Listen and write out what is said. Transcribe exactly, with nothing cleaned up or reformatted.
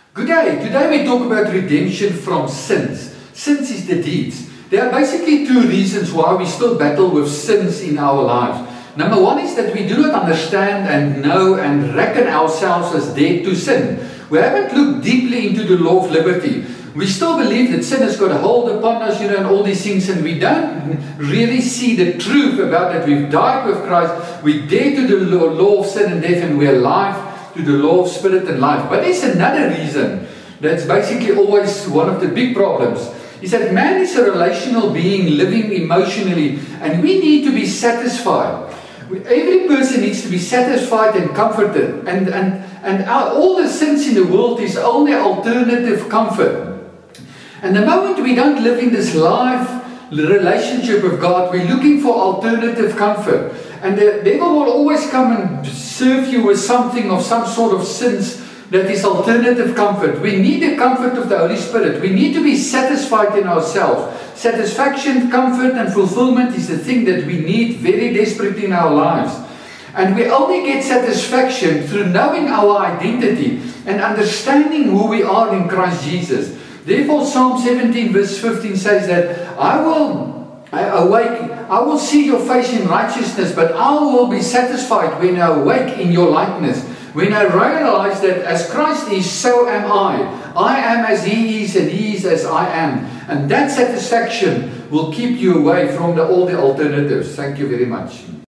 Good day. Today we talk about redemption from sins. Sins is the deeds. There are basically two reasons why we still battle with sins in our lives. Number one is that we do not understand and know and reckon ourselves as dead to sin. We haven't looked deeply into the law of liberty. We still believe that sin has got a hold upon us, you know, and all these things, and we don't really see the truth about that. We've died with Christ. We dead to the law of sin and death, and we're alive to the law of spirit and life. But there's another reason that's basically always one of the big problems, is that man is a relational being living emotionally, and we need to be satisfied. Every person needs to be satisfied and comforted, and, and, and our, all the sins in the world is only alternative comfort. And the moment we don't live in this life relationship with God, we're looking for alternative comfort. And the devil will always come and serve you with something of some sort of sins that is alternative comfort. We need the comfort of the Holy Spirit. We need to be satisfied in ourselves. Satisfaction, comfort and fulfillment is the thing that we need very desperately in our lives. And we only get satisfaction through knowing our identity and understanding who we are in Christ Jesus. Therefore, Psalm seventeen verse fifteen says that I will awake, I will see your face in righteousness, but I will be satisfied when I awake in your likeness. When I realize that as Christ is, so am I. I am as He is, and He is as I am. And that satisfaction will keep you away from the, all the alternatives. Thank you very much.